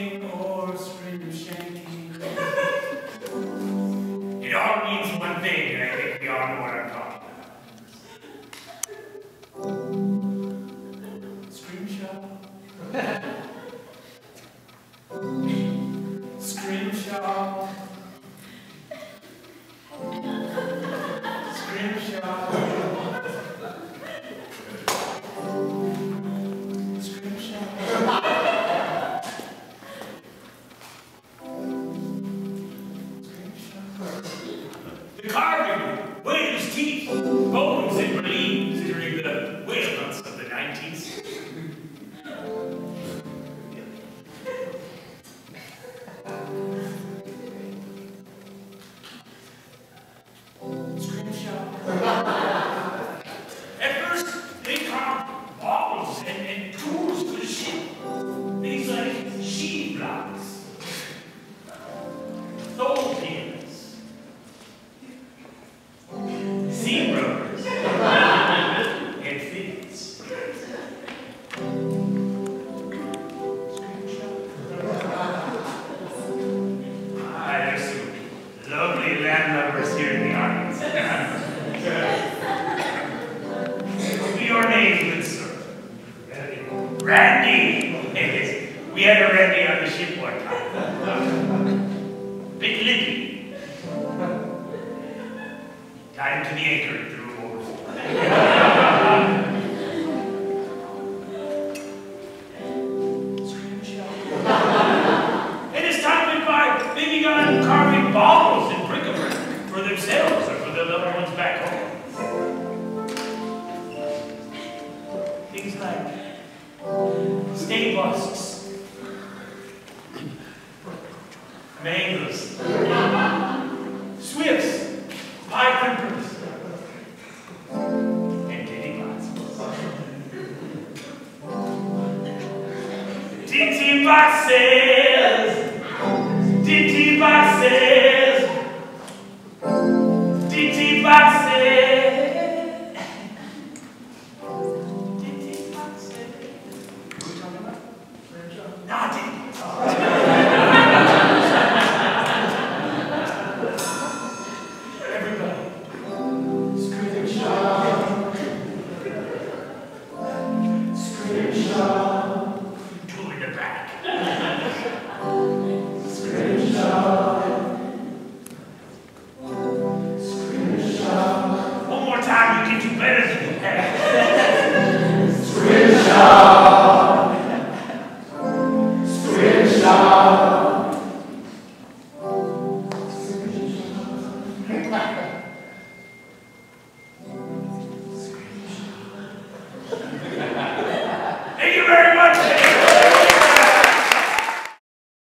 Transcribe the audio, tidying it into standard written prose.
shanking or scream shanking. It all means one thing, and I think we all know what I'm talking about. Scrimshaw. Scrimshaw. Scrimshaw. The carving, whale's teeth, bones and reliefs during the whale hunts of the 90s. Scrimshaw. At first, they carved bottles and tools for the ship. Things like sheet blocks, thole pins, seam rubbers, and fins. There's some lovely landlubbers here in the audience. Your name, good sir. Randy. We had a Randy on the ship one time. Big lippy. Tied him to the anchor and threw him overboard. And as time went by, they began carving bottles and bric-a-brac for themselves or for the loved ones back home. Things like stay busks, mangoes, swifts, pie crimpers, and kitty pots. Titty boxes!